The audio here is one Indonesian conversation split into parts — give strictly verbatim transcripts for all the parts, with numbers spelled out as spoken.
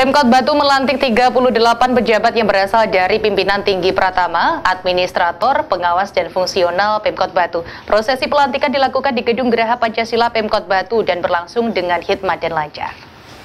Pemkot Batu melantik tiga puluh delapan pejabat yang berasal dari pimpinan tinggi Pratama, administrator, pengawas, dan fungsional Pemkot Batu. Prosesi pelantikan dilakukan di Gedung Geraha Pancasila Pemkot Batu dan berlangsung dengan hikmat dan lancar.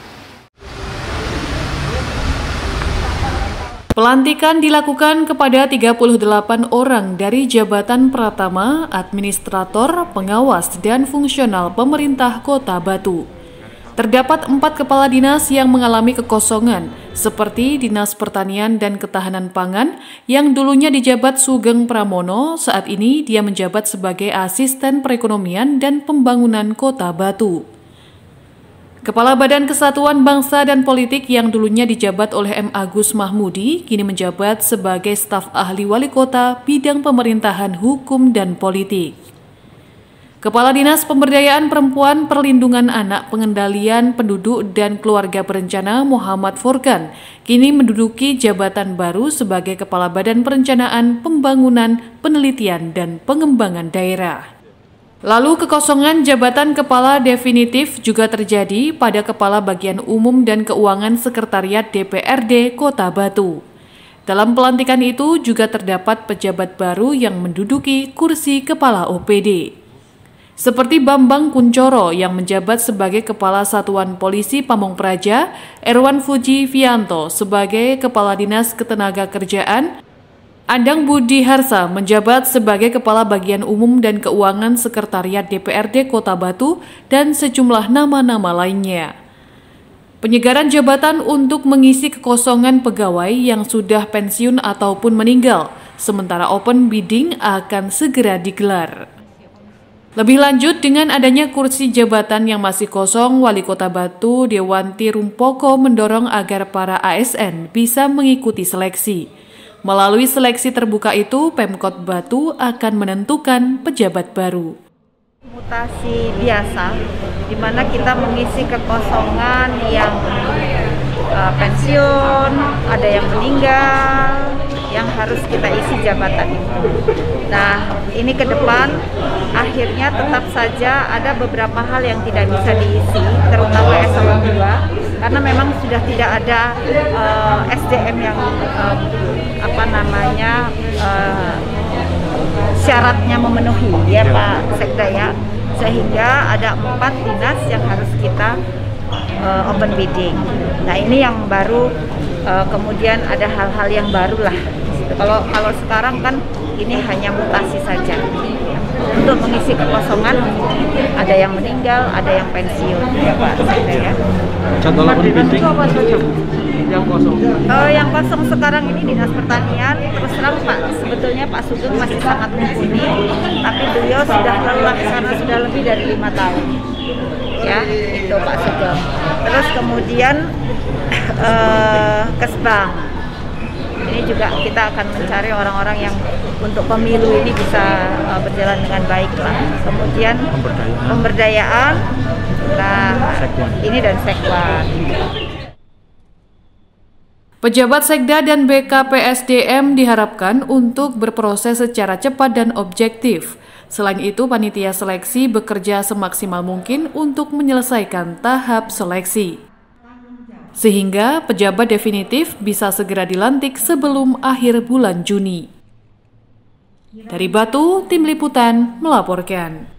Pelantikan dilakukan kepada tiga puluh delapan orang dari jabatan Pratama, administrator, pengawas, dan fungsional pemerintah Kota Batu. Terdapat empat kepala dinas yang mengalami kekosongan, seperti Dinas Pertanian dan Ketahanan Pangan yang dulunya dijabat Sugeng Pramono, saat ini dia menjabat sebagai Asisten Perekonomian dan Pembangunan Kota Batu. Kepala Badan Kesatuan Bangsa dan Politik yang dulunya dijabat oleh M. Agus Mahmudi, kini menjabat sebagai staf ahli wali kota bidang pemerintahan, hukum, dan politik. Kepala Dinas Pemberdayaan Perempuan, Perlindungan Anak, Pengendalian Penduduk dan Keluarga Berencana Muhammad Furkan kini menduduki jabatan baru sebagai Kepala Badan Perencanaan, Pembangunan, Penelitian, dan Pengembangan Daerah. Lalu kekosongan jabatan kepala definitif juga terjadi pada Kepala Bagian Umum dan Keuangan Sekretariat D P R D Kota Batu. Dalam pelantikan itu juga terdapat pejabat baru yang menduduki kursi Kepala O P D. Seperti Bambang Kuncoro yang menjabat sebagai Kepala Satuan Polisi Pamong Praja, Erwan Fuji Vianto sebagai Kepala Dinas Ketenagakerjaan, Adang Budi Harsa menjabat sebagai Kepala Bagian Umum dan Keuangan Sekretariat D P R D Kota Batu, dan sejumlah nama-nama lainnya. Penyegaran jabatan untuk mengisi kekosongan pegawai yang sudah pensiun ataupun meninggal, sementara open bidding akan segera digelar. Lebih lanjut, dengan adanya kursi jabatan yang masih kosong, Wali Kota Batu Dewanti Rumpoko mendorong agar para A S N bisa mengikuti seleksi. Melalui seleksi terbuka itu, Pemkot Batu akan menentukan pejabat baru. Mutasi biasa, di mana kita mengisi kekosongan yang uh, pensiun, ada yang meninggal, yang harus kita isi jabatan itu. Nah, ini ke depan akhirnya tetap saja ada beberapa hal yang tidak bisa diisi, terutama eselon dua, karena memang sudah tidak ada uh, S D M yang uh, apa namanya uh, syaratnya memenuhi, ya Pak Sekda ya, sehingga ada empat dinas yang harus kita uh, open bidding. Nah, ini yang baru. Uh, kemudian ada hal-hal yang baru lah. Kalau kalau sekarang kan ini hanya mutasi saja. Untuk mengisi kekosongan, ada yang meninggal, ada yang pensiun, ya Pak Sekda ya. Contoh open bidding apa saja yang kosong? Uh, yang kosong sekarang ini Dinas Pertanian. Terus terang Pak, sebetulnya Pak Sugeng masih sangat mumpuni, tapi beliau sudah lelah karena sudah lebih dari lima tahun. Ya, itu Pak Sugeng. Terus kemudian uh, Kesbang. Ini juga kita akan mencari orang-orang yang untuk pemilu ini bisa uh, berjalan dengan baik lah. Kemudian pemberdayaan, pemberdayaan nah Sekwan. Ini dan Sekwan. Pejabat Sekda dan B K P S D M diharapkan untuk berproses secara cepat dan objektif. Selain itu, panitia seleksi bekerja semaksimal mungkin untuk menyelesaikan tahap seleksi, sehingga pejabat definitif bisa segera dilantik sebelum akhir bulan Juni. Dari Batu, Tim Liputan melaporkan.